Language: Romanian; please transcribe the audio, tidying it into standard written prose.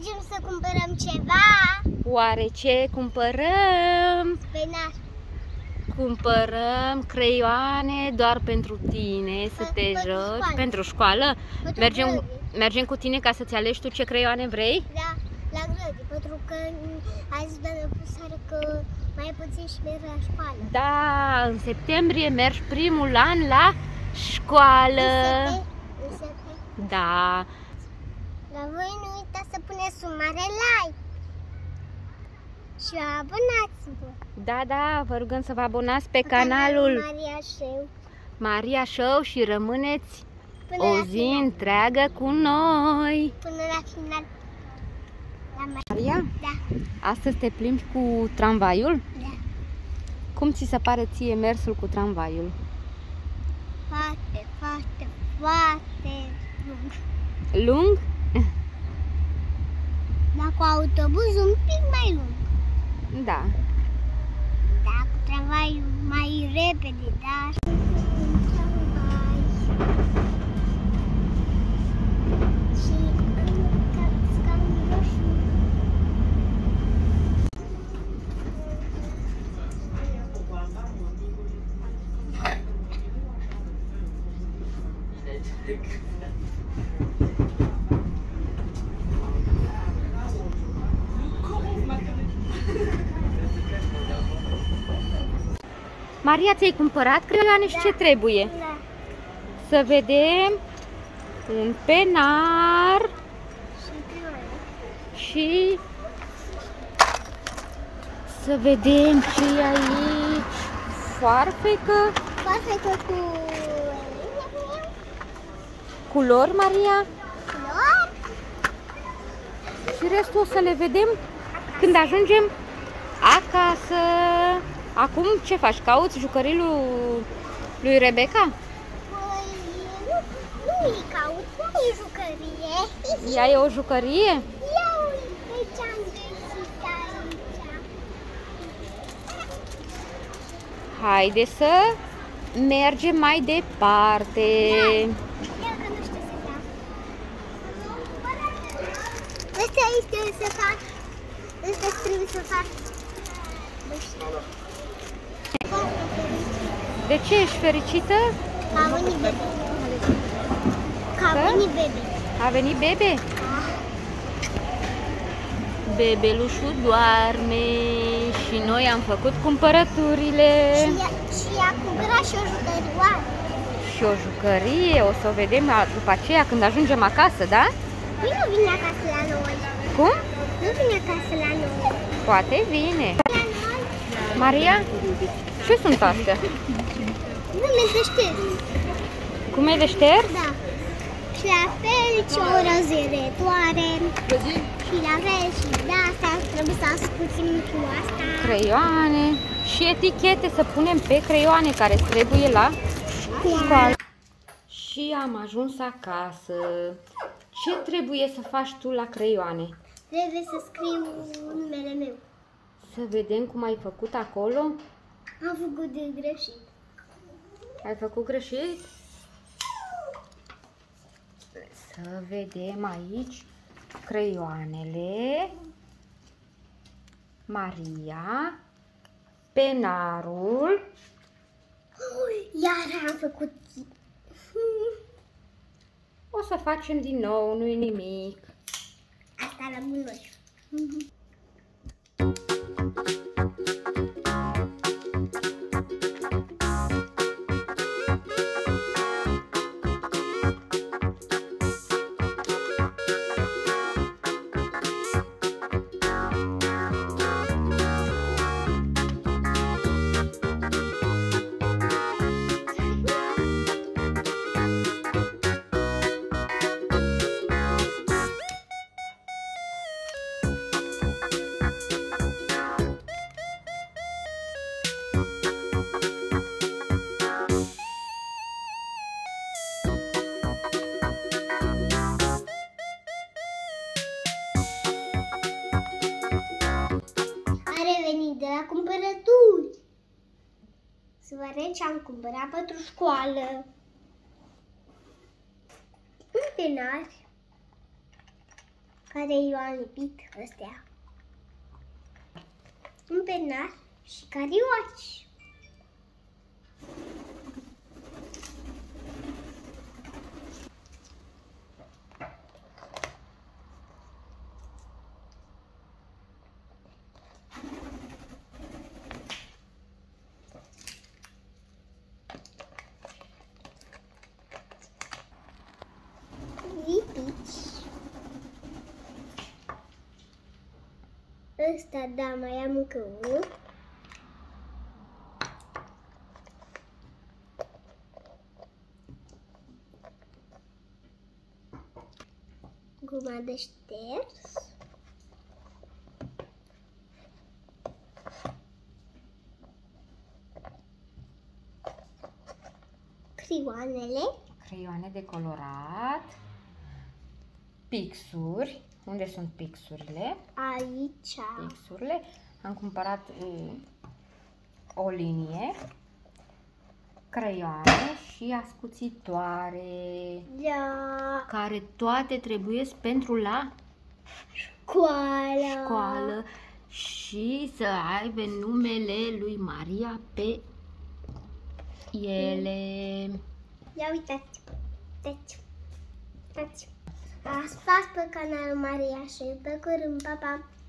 Mergem să cumpărăm ceva. Oare ce cumpărăm? Penar. Cumpărăm creioane doar pentru tine, să te joci. Pentru școală? Mergem cu tine ca să-ți alegi tu ce creioane vrei? Da, la grădi, pentru că a zis doamna profesoară că mai puțin și merg la școală. Da, în septembrie mergi primul an la școală. În septembrie. Da. La voi nu uitați să puneți un mare like. Și abonați-vă. Da, vă rugăm să vă abonați pe canalul Maria Show. Maria Show și rămâneți o zi întreagă cu noi. Până la final. Maria? Da. Astăzi te plimbi cu tramvaiul? Da. Cum ți se pare ție mersul cu tramvaiul? Foarte, foarte, foarte lung. Lung? Dar cu autobuz un pic mai lung. Da. Da, cu tramvaiul mai repede, da. Și scaunul roșu. Maria, ți-ai cumpărat creioane și ce trebuie? Da. Să vedem un penar și să vedem ce e aici. Foarfecă. Foarfecă cu Culori, Maria. culori. Și restul o să le vedem când ajungem acasă. Acum ce faci? Cauți jucărilul lui Rebecca? Păi, nu îi caut, nu e jucărie. Ea e o jucărie? Ia uite ce-am găsit aici. Haide să mergem mai departe. Ia că nu știu să fac. Asta este să fac. Asta trebuie să fac. Nu știu. De ce ești fericită? Că a venit bebe. Că a venit bebe. A venit bebe? Bebelușul doarme și noi am făcut cumpărăturile. Și a cumpărat și o jucărioară. Și o jucărie, o să o vedem după aceea când ajungem acasă, da? Păi nu vine acasă la noi. Cum? Nu vine acasă la noi. Poate vine. La noi? Maria, ce sunt astea? Nume de șteri. Cume de șters? Da. Și la fel și o rozerătoare. Și la fel și de asta trebuie să ascultim cu asta. Creioane și etichete să punem pe creioane care trebuie la școală. Și am ajuns acasă. Ce trebuie să faci tu la creioane? Trebuie să scriu numele meu. Să vedem cum ai făcut acolo. Am făcut de greșit. Ai făcut greșit? Să vedem aici creioanele. Maria. Penarul. Iar am făcut. O să facem din nou, nu-i nimic. Asta la bunoș. De la cumpărături. Să vă arăt ce am cumpărat pentru școală. Un penar. care i-au lipit astea. Un penar și carioci. Lipici. Ăsta, da, mai am încă unul. Guma de șters. Creioanele. Creioane de colorat. Pixuri. Unde sunt pixurile? Aici. Pixurile. Am cumpărat o linie, creioane și ascuțitoare. Da. Care toate trebuie pentru la Școală. școală și să aibă numele lui Maria pe ele. Ia uitați. Uitați. Apăsați pe canalul Maria și pe curând, pa, pa!